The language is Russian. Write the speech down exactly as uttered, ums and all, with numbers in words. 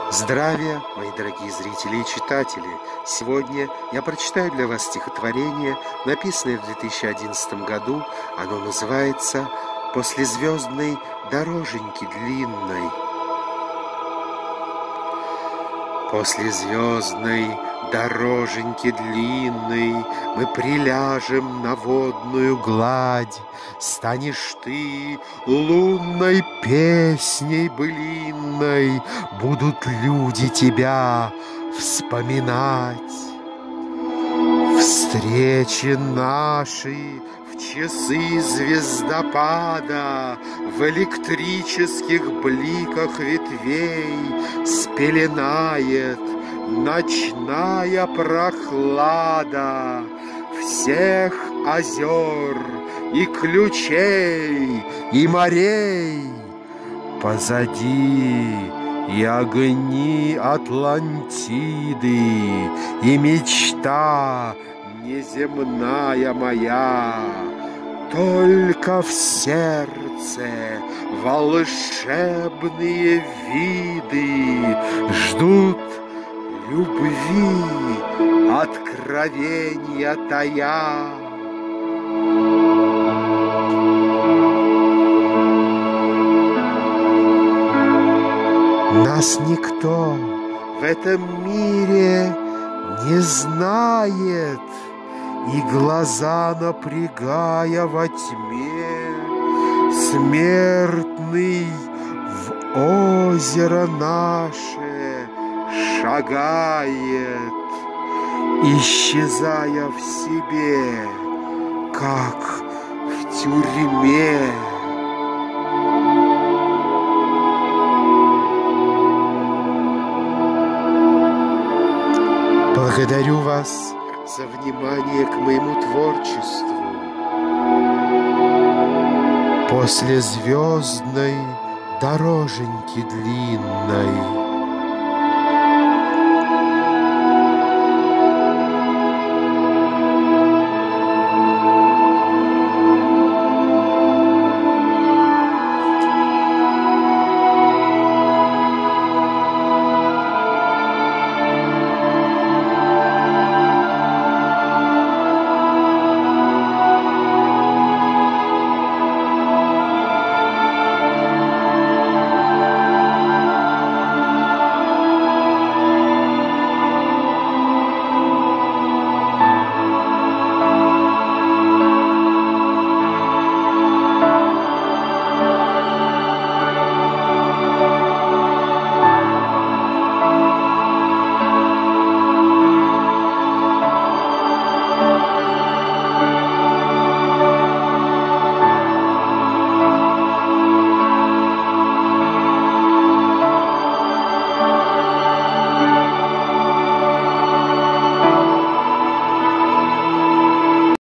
Здравия, мои дорогие зрители и читатели! Сегодня я прочитаю для вас стихотворение, написанное в две тысячи одиннадцатом году. Оно называется «После звездной дороженьки длинной». После звездной дороженьки длинной мы приляжем на водную гладь. Станешь ты лунной песней былинной, будут люди тебя вспоминать. Встречи наши в часы звездопада в электрических бликах ветвей спеленает ночная прохлада всех озер и ключей и морей. Позади и огни Атлантиды, и мечта неземная моя. Только в сердце волшебные виды ждут любви, откровения тая. Нас никто в этом мире не знает, и глаза напрягая во тьме, смертный в озеро наше шагает, исчезая в себе, как в тюрьме. Благодарю вас за внимание к моему творчеству. После звездной дороженьки длинной